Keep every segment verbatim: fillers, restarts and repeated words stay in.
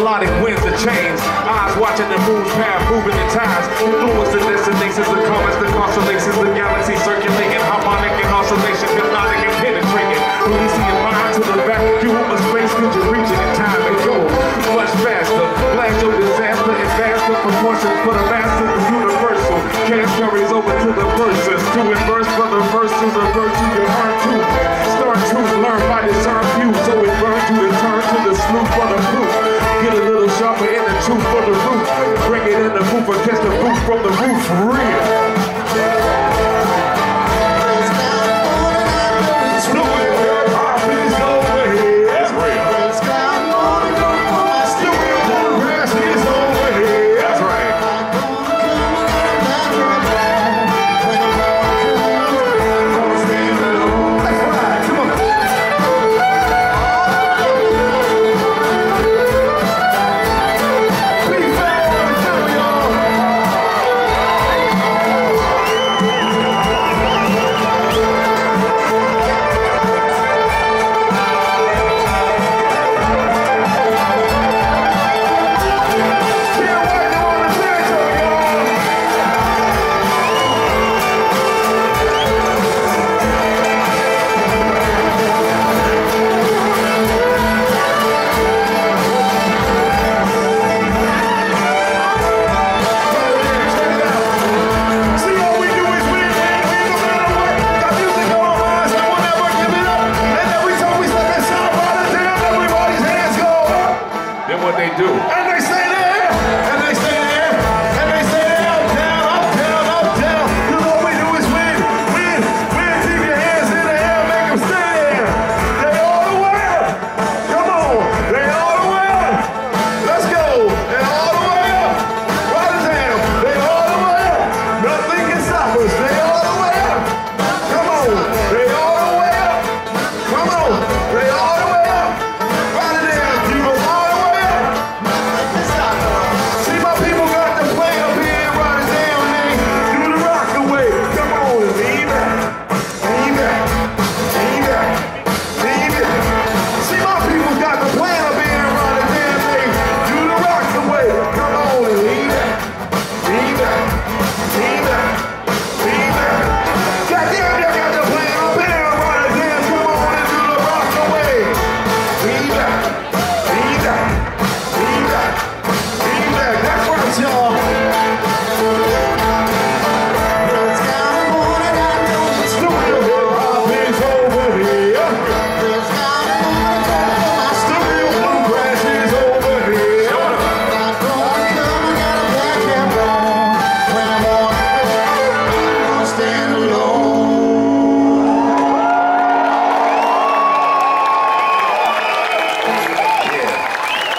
melodic winds of change. Eyes watching the moon's path, moving the tides. Influence the destinations, the comets, the constellations, the galaxy circulating, harmonic and oscillation, hypnotic and penetrating. Releasing your mind to the vacuum of space, could you reach it in time and go much faster? Blast your disaster, advance the proportions for the master, the universal. Cash carries over to the verses, to inverse for the verse to the virtue you earn to. Start to learn by discern view, so it burns you and turn to the sloop for the proof. Get a little sharper in the truth for the roof. Bring it in the booth or catch the roof from the roof for real. What they do. And they stay there, and they stay there, and they stay there, up, down, up, down, up, down. Cause all we do is win, win, win. Keep your hands in the air, make them stay there. They all the way up. Come on, they all the way up. Let's go. They all the way up. Rotterdam, they all the way up. Nothing can stop us. They all the way up. Come on, they all the way up. Come on, they all the way up. Rotterdam, keep us all.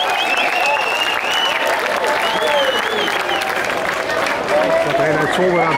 Zonder aan